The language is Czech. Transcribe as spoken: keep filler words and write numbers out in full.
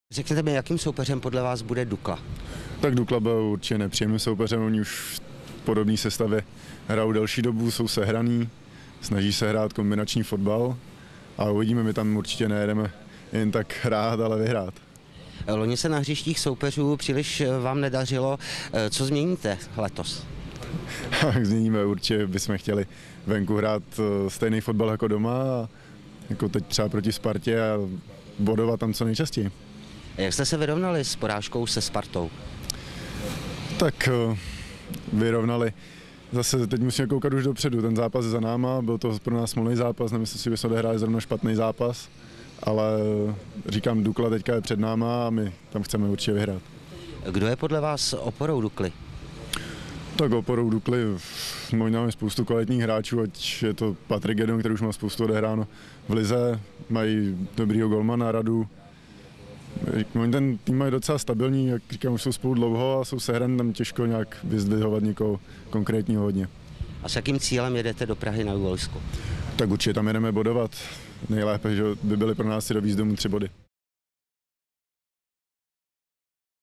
Řekněte mi, jakým soupeřem podle vás bude Dukla? Tak Dukla byl určitě nepříjemným soupeřem, oni už v podobné sestavě hrajou delší dobu, jsou sehraný, snaží se hrát kombinační fotbal a uvidíme, my tam určitě nejedeme jen tak hrát, ale vyhrát. Loni se na hřištích soupeřů příliš vám nedařilo. Co změníte letos? Změníme, určitě bychom chtěli venku hrát stejný fotbal jako doma, a jako teď třeba proti Spartě a bodovat tam co nejčastěji. Jak jste se vyrovnali s porážkou se Spartou? Tak vyrovnali. Zase teď musíme koukat už dopředu, ten zápas je za náma, byl to pro nás smolný zápas, nemyslím si, že jsme odehráli zrovna špatný zápas, ale říkám, Dukla teďka je před náma a my tam chceme určitě vyhrát. Kdo je podle vás oporou Dukly? Tak oporou Dukly, možná máme spoustu kvalitních hráčů, ať je to Patrik Gedon, který už má spoustu odehráno v lize, mají dobrýho golmana Radu. Oni ten tým mají docela stabilní, jak říkám, už jsou spolu dlouho a jsou sehraný, tam těžko nějak vyzdvihovat někoho konkrétního hodně. A s jakým cílem jedete do Prahy na Důlsku? Tak určitě tam jedeme bodovat. Nejlépe, že by byly pro nás i do výzdomu tři body.